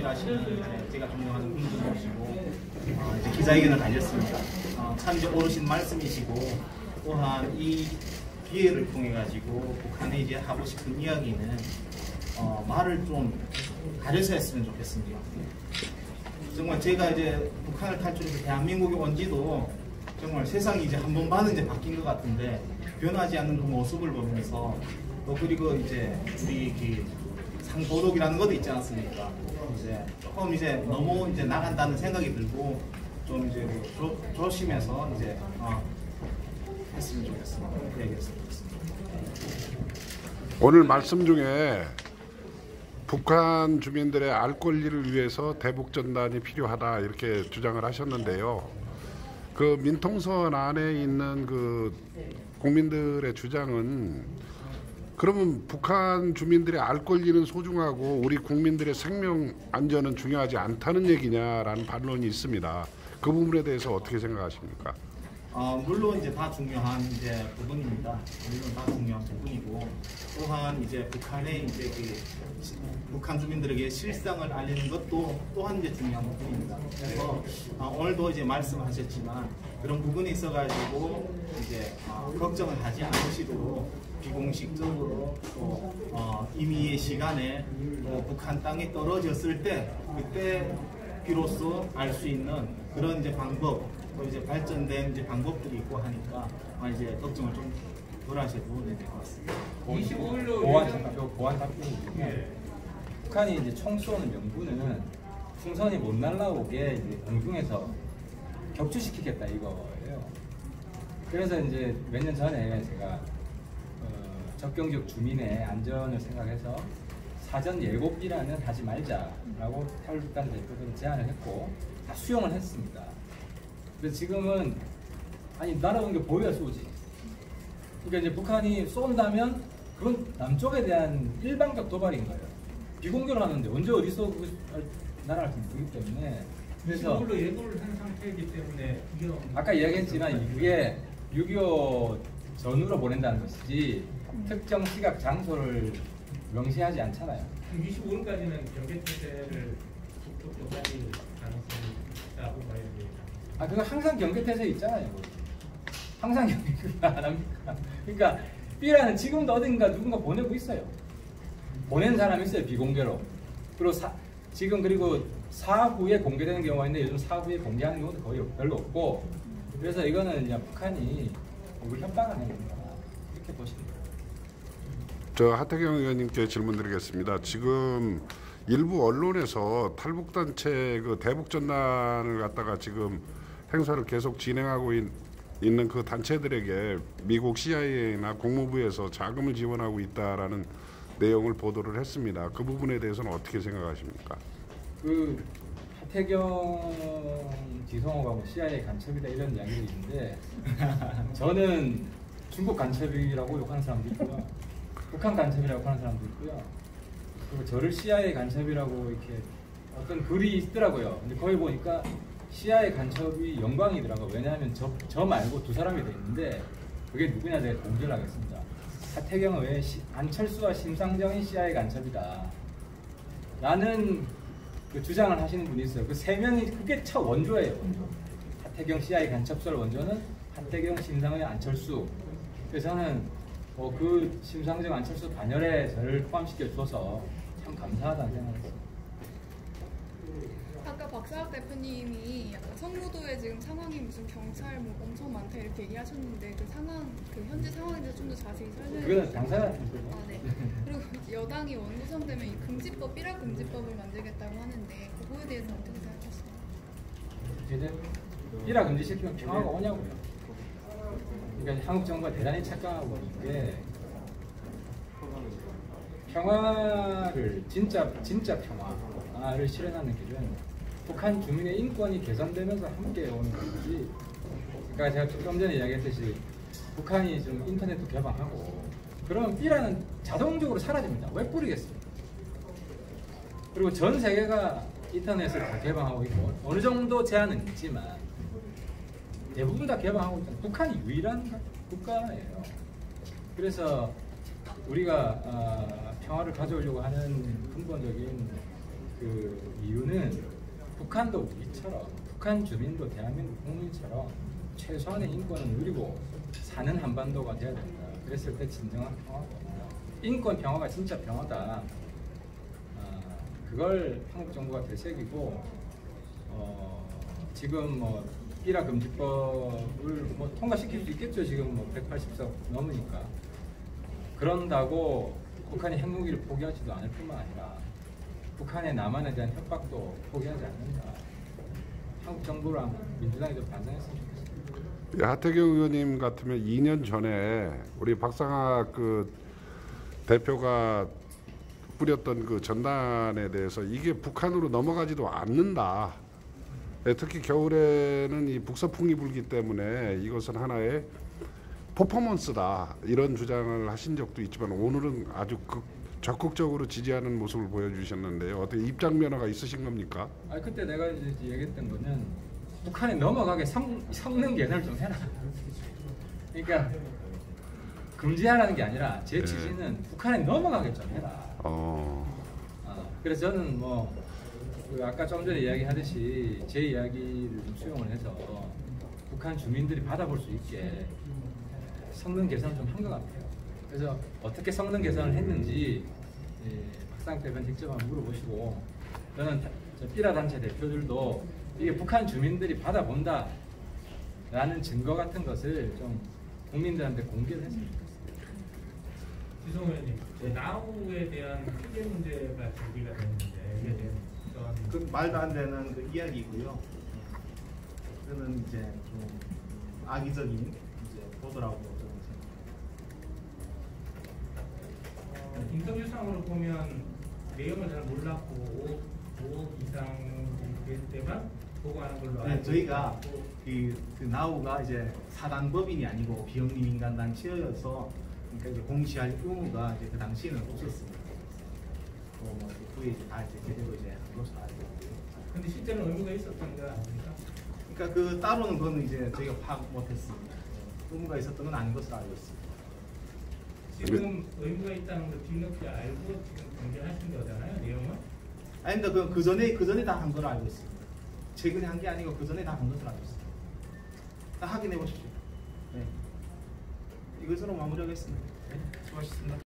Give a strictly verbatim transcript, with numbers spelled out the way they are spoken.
일하시는 이제 제가 존경하는 분들이시고 어, 이제 기자회견을 가졌습니다. 어, 참 이제 옳으신 말씀이시고 또한 이 기회를 통해 가지고 북한에 이제 하고 싶은 이야기는 어, 말을 좀 가려서 했으면 좋겠습니다. 정말 제가 이제 북한을 탈출해서 대한민국에 온 지도 정말 세상이 이제 한 번 반은 이제 바뀐 것 같은데 변하지 않는 그 모습을 보면서 또 그리고 이제 우리 그 상도덕이라는 것도 있지 않습니까? 이제 조금 이제 너무 이제 나간다는 생각이 들고 좀 이제 조, 조심해서 이제 어, 했으면 좋겠습니다. 그 얘기했습니다. 오늘 말씀 중에 북한 주민들의 알 권리를 위해서 대북전단이 필요하다 이렇게 주장을 하셨는데요. 그 민통선 안에 있는 그 국민들의 주장은 그러면 북한 주민들의 알 권리는 소중하고 우리 국민들의 생명 안전은 중요하지 않다는 얘기냐라는 반론이 있습니다. 그 부분에 대해서 어떻게 생각하십니까? 어, 물론 이제 다 중요한 이제 부분입니다. 물론 다 중요한 부분이고 또한 이제 북한의 이제 그 북한 주민들에게 실상을 알리는 것도 또한 이제 중요한 부분입니다. 그래서 어, 오늘도 이제 말씀하셨지만 그런 부분이 있어가지고 이제 어, 걱정을 하지 않으시도록 비공식적으로 또 어, 임의의 시간에 또 북한 땅에 떨어졌을 때 그때 비로소 알 수 있는 그런 이제 방법. 또 이제 발전된 이제 방법들이 있고 하니까 아 이제 걱정을 좀 덜 하셔도 될 것 같습니다. 이십오 일로 보안 잠깐 보안 답변이 예. 북한이 이제 총 쏘는 명분은 풍선이 못 날라오게 이제 공중에서 격추시키겠다 이거예요. 그래서 이제 몇 년 전에 제가 어, 접경 지역 주민의 안전을 생각해서 사전 예고비라는 하지 말자라고 탈북단 대표들은 제안을 했고 다 수용을 했습니다. 그래서 지금은 아니 날아오는 게 보여야 쏘지. 그러니까 이제 북한이 쏜다면 그건 남쪽에 대한 일방적 도발인 거예요. 비공개로 하는데 언제 어디서 날아갈지 모르기 때문에. 그래서 이걸로 예고를 한 상태이기 때문에 위험. 아까 이야기했지만 이게 육이오 전후로 보낸다는 것이지 특정 시각 장소를 명시하지 않잖아요. 이십오 일까지는 경계태세를 요구하는 가능성이 있다고 봐야 됩니다. 아, 그거 항상 경계태세 있잖아요. 항상 경계태세 안 합니까? 그러니까 B라는 지금도 어딘가 누군가 보내고 있어요. 보낸 사람이 있어요, 비공개로. 그리고 사, 지금 그리고 사후에 공개되는 경우가 있는데 요즘 사후에 공개하는 경우도 거의 별로 없고 그래서 이거는 그냥 북한이 우리 협박하는 겁니다. 이렇게 보시면 돼요. 저 하태경 의원님께 질문드리겠습니다. 지금 일부 언론에서 탈북단체 그 대북전단을 갖다가 지금 행사를 계속 진행하고 있, 있는 그 단체들에게 미국 씨아이에이나 국무부에서 자금을 지원하고 있다라는 내용을 보도를 했습니다. 그 부분에 대해서는 어떻게 생각하십니까? 그 하태경, 지성호가 씨아이에이 간첩이다 이런 이야기가 있는데 저는 중국 간첩이라고 욕하는 사람도 있고요. 북한 간첩이라고 하는 사람도 있고요. 그리고 저를 씨아이에이 간첩이라고 이렇게 어떤 글이 있더라고요. 근데 거기 보니까 씨아이에이 간첩이 영광이더라고요. 왜냐하면 저, 저 말고 두 사람이 돼 있는데 그게 누구냐 제가 공개를 하겠습니다. 하태경 외에 시, 안철수와 심상정이 씨아이에이 간첩이다 라는 그 주장을 하시는 분이 있어요. 그 세 명이 그게 첫 원조예요. 원조. 하태경 씨아이에이 간첩설 원조는 하태경, 심상정, 안철수. 그래서 저는 어, 그 심상정, 안철수 반열에 저를 포함시켜 주어서 참 감사하다는 생각을 했습니다. 아까 박사학 대표님이 약간 성무도에 지금 상황이 무슨 경찰 뭐 엄청 많다 이렇게 얘기하셨는데 그 상황, 그 현재 상황에 대해서 좀 더 자세히 설명해 주세요. 그거는 당사자. 아, 네. 그리고 여당이 원구성되면 이 금지법, 삐라 금지법을 만들겠다고 하는데 그거에 대해서 어떻게 생각하십니까? 이제 삐라 금지시키면 평화가 오냐고요. 그러니까 한국 정부가 대단히 착각하고 있는 게 평화를 진짜 진짜 평화를 실현하는 길은 북한 주민의 인권이 개선되면서 함께 오는 것이지. 그러니까 제가 좀 전에 이야기했듯이 북한이 좀 인터넷도 개방하고 그러면 B라는 자동적으로 사라집니다. 왜 뿌리겠습니까? 그리고 전 세계가 인터넷을 다 개방하고 있고 어느 정도 제한은 있지만 대부분 다 개방하고 있잖아요. 북한이 유일한 국가예요. 그래서 우리가 어, 평화를 가져오려고 하는 근본적인 그 이유는 북한도 우리처럼 북한 주민도 대한민국 국민처럼 최소한의 인권을 누리고 사는 한반도가 돼야 된다. 그랬을 때 진정한 평화가 온다. 인권 평화가 진짜 평화다. 어, 그걸 한국 정부가 되새기고 어, 지금 뭐 비라 금지법을 뭐 통과시킬 수 있겠죠. 지금 뭐 백팔십 석 넘으니까. 그런다고 북한이 핵무기를 포기하지도 않을 뿐만 아니라 북한의 남한에 대한 협박도 포기하지 않는다. 한국 정부랑 민주당이 좀 반성했으면 좋겠습니다. 예, 하태경 의원님 같으면 이 년 전에 우리 박상학 그 대표가 뿌렸던 그 전단에 대해서 이게 북한으로 넘어가지도 않는다. 예, 특히 겨울에는 이 북서풍이 불기 때문에 이것은 하나의 퍼포먼스다. 이런 주장을 하신 적도 있지만 오늘은 아주 극, 적극적으로 지지하는 모습을 보여주셨는데요. 어떻게 입장 변화가 있으신 겁니까? 아 그때 내가 이제 얘기했던 거는 북한에 넘어가게 성, 성능 개선을 좀 해라. 그러니까 금지하라는 게 아니라 제 취지는 네. 북한에 넘어가게 좀 해라. 어. 어, 그래서 저는 뭐 그 아까 좀 전에 이야기하듯이 제 이야기를 좀 수용을 해서 북한 주민들이 받아볼 수 있게 성능 개선을 좀 한 것 같아요. 그래서 어떻게 성능 개선을 했는지 예, 박상학 대표는 직접 한번 물어보시고 저는 삐라 단체 대표들도 이게 북한 주민들이 받아본다 라는 증거 같은 것을 좀 국민들한테 공개를 했으면 좋겠습니다. 지성 의원님, 나우에 대한 피해 문제가 제기가 됐는데 이게 대한 그 말도 안 되는 그 이야기고요. 그거는 이제 좀 악의적인 이제 보도라고 저는 생각합니다. 어, 인터뷰상으로 보면 내용을 잘 몰랐고 오억 이상 될 때만 보고하는 걸로 알고 네, 저희가 있고 그, 그 나우가 이제 사단법인이 아니고 비영리 민간 단체여서 그러니까 이제 공시할 의무가 이제 그 당시에는 없었습니다. 어, 뭐 후에 이제 다 이제 제대로 이제 한 것으로 알고 있고요. 근데 실제는 의무가 있었던 거 아닙니까? 그러니까 그 따로는 그거는 이제 저희가 파악 못했습니다. 의무가 있었던 건 아닌 것으로 알고 있습니다. 지금 의무가 있다는 걸 뒤늦게 알고 지금 공개하신 거잖아요, 내용은? 아닙니다. 그, 그 전에 그 전에 다 한 걸로 알고 있습니다. 최근에 한 게 아니고 그 전에 다 한 것으로 알고 있습니다. 다 확인해 보십시오. 네. 이것으로 마무리하겠습니다. 네, 수고하셨습니다.